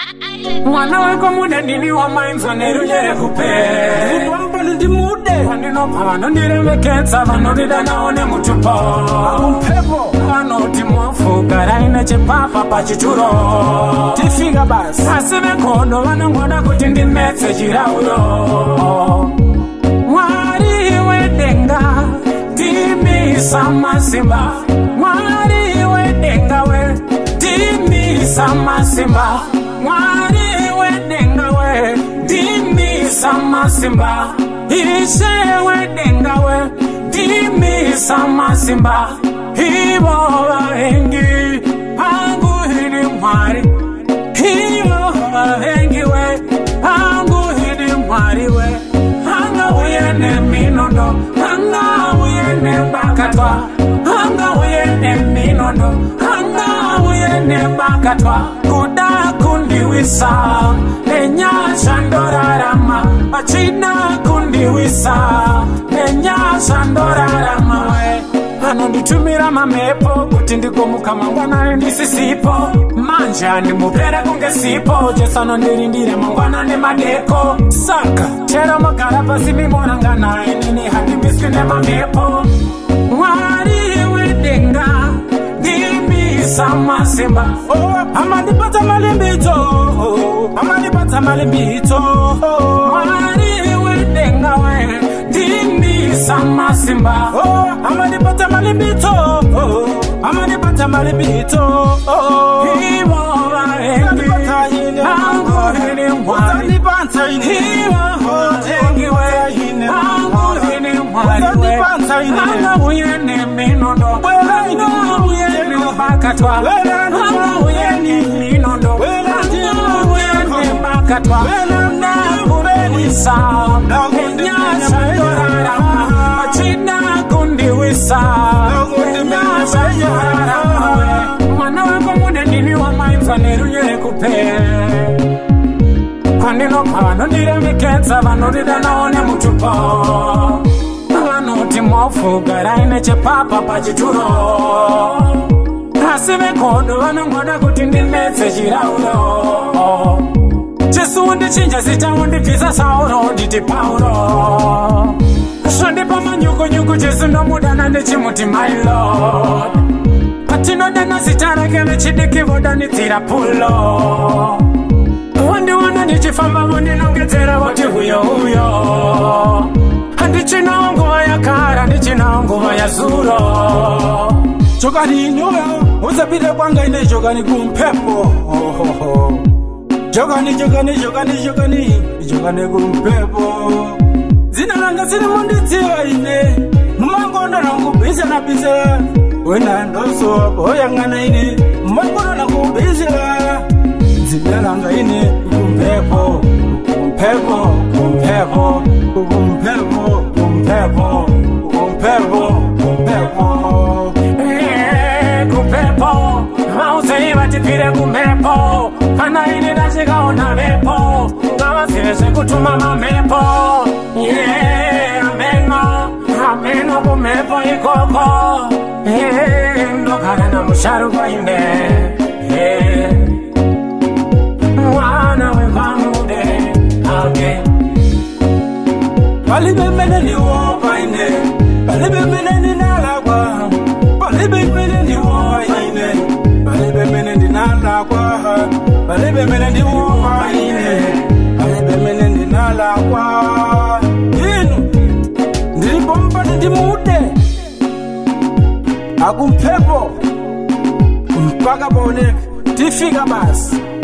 Mwana wako mude nini wa mainzo nerujere kupe Wambali ndi mude Wandino pano ndiremeketsa Vano didanaone mutupo Umpepo Wano timwafu Karaine chepapa pachichuro Tifika basi Asive kono wanangona kuti ndimetse chirauro Mwari wedenga Dimi samasimba Mwari wedenga we Dimi samasimba Mwari wedenga we Dimi samasimba Ishe wedenga we Dimi samasimba Hibo wahengi Pangu hini mwari Hibo wahengi we Pangu hini mwari we Hanga uyene minondo Hanga uyene bakatwa Hanga uyene minondo Hanga uyene bakatwa Kuda kundiwisa Nenya shandorarama Achina kundiwisa Nenya shandorarama we Hano nditumira mamepo Kuti ndikomuka mangwana ndisisipo Manja ndimupere kunge sipo Jesano ndirindire mangwana ni madeko Saka Chero magara pasi mimorangana Inini handi misku ne mamepo Mwari wedenga Dimi samasimba Amanipata malimbito Amanipata malimbito Mwari wedenga we Dimi samasimba Amanipata malimbito Amanipata malimbito Hiwa wahengi Angu hini mwari Hiwa wahengi we Angu hini mwari we Anga uyene minondo Anga uyene bakatwa Anga uyene minondo Anga uyene bakatwa Na kubenisa Enya shandorarama Achina kundiwisa Enya shandorarama Mwana wako mude nini wa mainza nerujere kupe Kwandino pano ndiremeketsa Vano didanaone mutupo Vano timwafu Karaine chepapa pachichuro Asive kodo vanangona kuti ndimetse chirauro Jesu ndichinja zita undipisa sauro nditi Paulo Shondipa manyuku Jesu ndomudana ndichimuti my Lord Patinodana zita rake vechidiki voda nitira pulo Wandiwana ndichifamba vondinongedzera voti huyo Handichina nguva yakara ndichina nguva yazuro Jokani nyoyo uzapite kwanga ine jokani kumpepo Jokani kumpepo Zina langa sini munditsiwa ine Numangondo nangu bize na bize Wena ndoso boyangana ine Numangondo nangu bize Zina langa ine kumpepo Kumpepo Mauze ibatipire kumpepo Kana ini nashikaona vepo Ngawa siweze kutuma mamepo Ameno kumpepo ikoko Ndokana na musharu kwa inde Mwana wevamude Balibe mene ni wopa inde Balibe mene ni nalagwa Balibe mene ni wopa inde Balibe mene ni nalagwa Balibe mene ni wopa inde Balibe mene ni nalagwa Inu Ndilipompa ndimude Akumpepo Mpaka bone Tifika basi